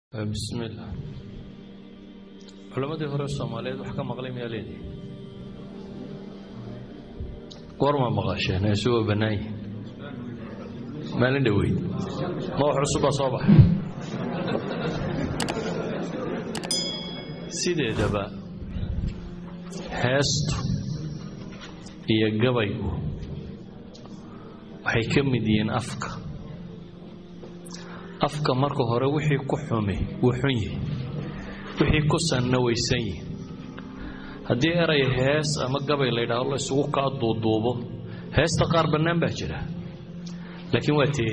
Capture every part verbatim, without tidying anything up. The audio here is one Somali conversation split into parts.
بسم الله. علماء هوري الصوماليين وحكم مقلي مياليدي قرما مغاشين يسوى بناي ما لندوي ما هو حصبة صباح سيدي دبا هاست هي قبيبو waxay ka mid yihiin afka afka marka hore wixii ku xumay wuxun yahay wixii ku sanawaysan yahay hadii eray hees ama gabay la yiraahdo la isugu ka duuduubo heesta qaar banaan baa jira laakiin waa tii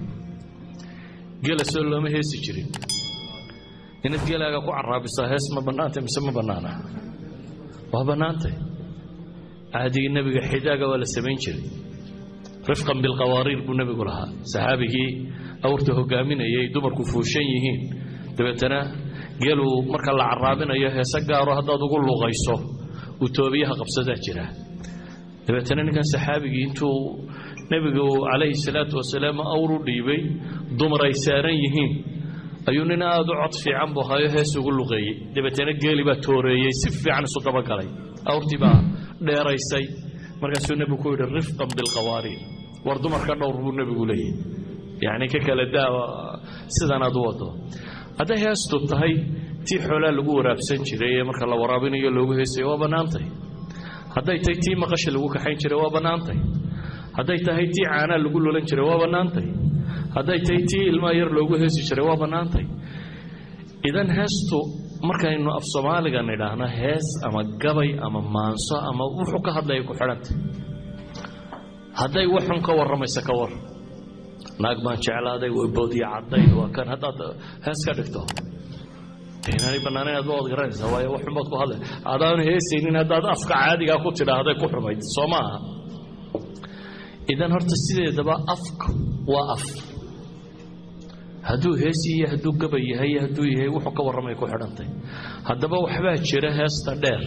gela soo looma heesi jirin inaad gelaaga ku caraabiso hees ma banaanta mise ma banaana waa banaantay caadiga nabiga xidaaga wala sameyn jiray رفقا بالقوارير بالنبي قالها صحابي أورته قامنا يدمر كفوشينهين دبتنا قالوا مركا العرابنا يا سجارة هذا تقول له غيصه وتوبيها قبضة جرا دبتنا كان صحابي أنتو نبي عليه الصلاة والسلام أورو ديبي دمر يسارينهين أيوننا ضعت في عم بخايه سيقول له غي دبتنا قالي بتوري يسف عن صوت بقالي أورتي بقى دير يسي markaas uu nabigu yiri rifqan bil qawarir war dumarka dhowr buu nabigu leeyahay yaani ka kala daawa sidan aad wado hada heesto tahay tii xoolo lagu waraabsan jiray marka la waraabinayo loogu heesay waa banaantay haday tahay tii maqash lagu kaxayn jiray waa banaantay haday tahay tii caana lagu lulan jiray waa banaantay haday tahay tii ilma yar loogu heesi jiray waa banaantay idan heesto markaynu af Soomaaliga nidhaahna hees ama gabay ama maanso ama wuxuu ka hadlay ku xirantay haday waxun ka waramaysa ka war naag baan jeclaaday way boodiya caday waa kan hada hees ka dhigto inay banaanayad bood garanaysa way waxun baad ku hadlay adaan heesaynin hadaad afka caadiga ku tiraahday ku xumayd Soomaa idan horta sideedaba afka waa af haduu heesiyo haduu gabay yahay haduu yahay wuxuu ka waramay ku xidhantay hadaba waxba jira heesta dheer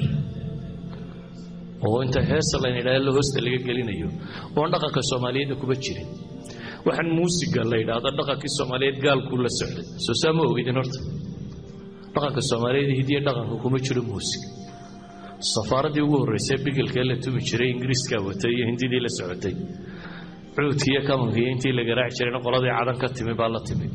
oo inta heesta la yiraahdo hoosta laga gelinayo oo dhaqanka Soomaaliyeed ku bajirin waxan muusiga la yiraahdo dhaqanka Soomaaliyeed gaalku la socday soo saamo ogidin horta dhaqanka Soomaaliyeed hidiye dhaqanka kuma jiro muusig safaaradii ugu horeysay bigilka la tumi jiray Ingiriiska watay iyo Hindidii la socotay عودكية كمان هي أنتي اللي قرأت شرينا قرادي عدن كتمي بالله تمي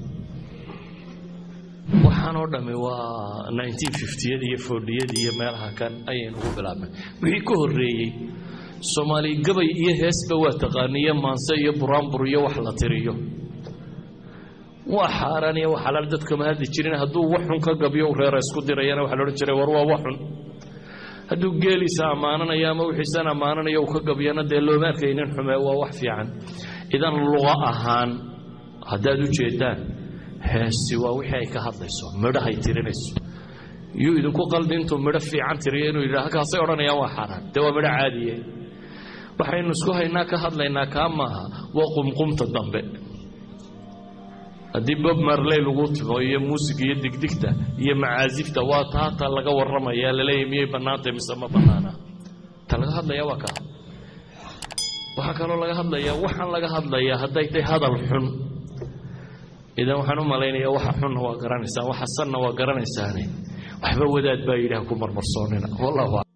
وحنا ردمي و nineteen fifty دي forty دي مالها كان أين هو بلعبه ويكون الرئي الصومالي قبل يهس بواتقانية مانسية برامبرية وحلاترية وحارانية وحلال دتكم هذه شرينا هدو وحن كقبيه وغير اسكت ريانا وحلال شري وروا وحن هدو جالي سامانا يا مو حسنا مانا يا وكقبينا دلوا ما كاينين حما ووحفي عن إذا اللغة أهان هدادو جيدان هسوا وحي كهضيسو مره هيترينيسو يو إذا كو قلدينتو مرفي عن ترينو إذا هكا صيرنا يا وحران دوا مره عادية وحين نسكو هينا كهضلينا كامها وقم قمت الضنبئ هدي باب مرلي لغوت وهي موسيقى دقدقته هي معازفته واتاتا لغا ورما يا للي مي بنات مسما بنانا تلغا هدليا وكا waxa kale laga hadlaya waxan laga hadlaya haday tay hadal xun idan waxaan u maleynaya waxa xun waa garanaysaa waxa sanna waa garanaysaa waxba wadaad baa yiraahdo ku marmarsoonina wallahi